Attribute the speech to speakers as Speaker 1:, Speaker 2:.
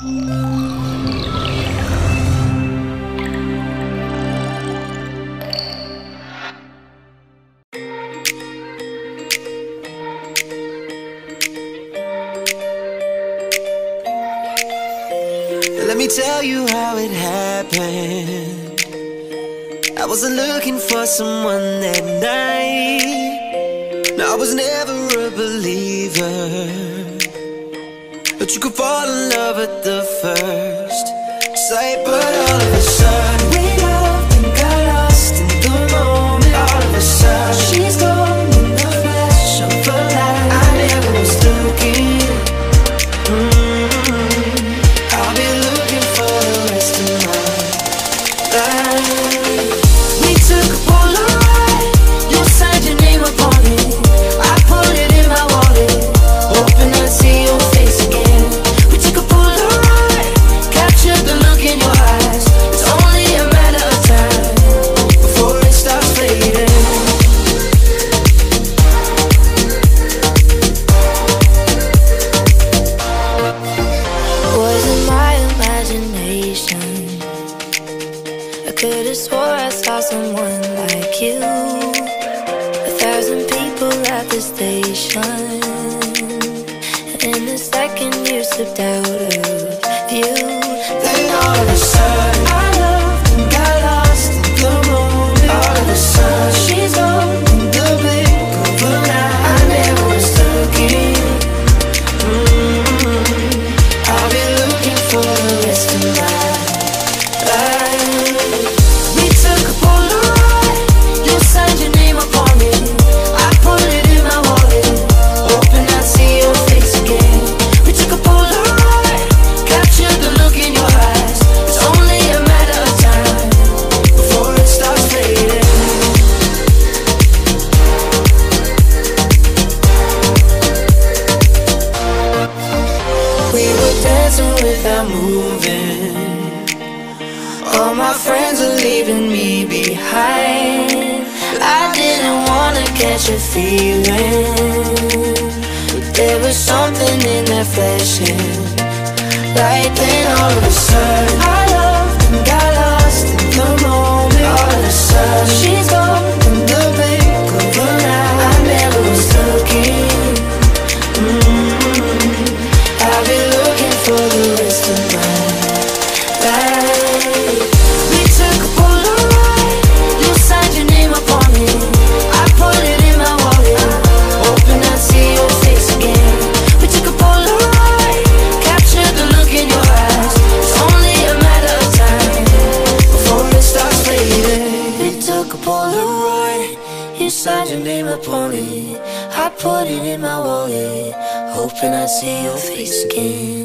Speaker 1: Let me tell you how it happened. I wasn't looking for someone that night. No, I was never a believer, but you could fall in love at the first sight. But all of a sudden we loved and got lost in the moment. All of a sudden she's gone in the flash of a light. I never was looking. I'll be looking for the rest of my life. We took a Polaroid, you signed your name upon it. I put it in my wallet, hoping I'd see your face again. We took a Polaroid, captured the look in your eyes. It's only a matter of time before it starts fading.
Speaker 2: Wasn't my imagination? I could've swore I saw someone like you. 1,000 people at the station, and the second you slipped out of view,
Speaker 1: Then all of a sudden I loved and got lost in the moment. All of a sudden she's gone in the blink of an eye. I never was looking. I'll be looking for the rest of my life. We took a Polaroid, you signed your name upon it. I put it in my wallet, hoping I'd see your face again. We took a Polaroid, captured the look in your eyes. It's only a matter of time before it starts fading. We were dancing without moving. All my friends are leaving me behind. I didn't wanna catch a feeling, but there was something in that flashing light. Then all of a sudden I loved and got lost in the moment. All of a sudden she's gone in the blink of an eye. I never was looking. I'll be looking for the rest of my life. We took a Polaroid, you signed your name upon it. I put it in my wallet, hoping I'd see your face again. We took a Polaroid, captured the look in your eyes. It's only a matter of time before it starts fading. We took a Polaroid, you signed your name upon it. I put it in my wallet, hoping I'd see your face again.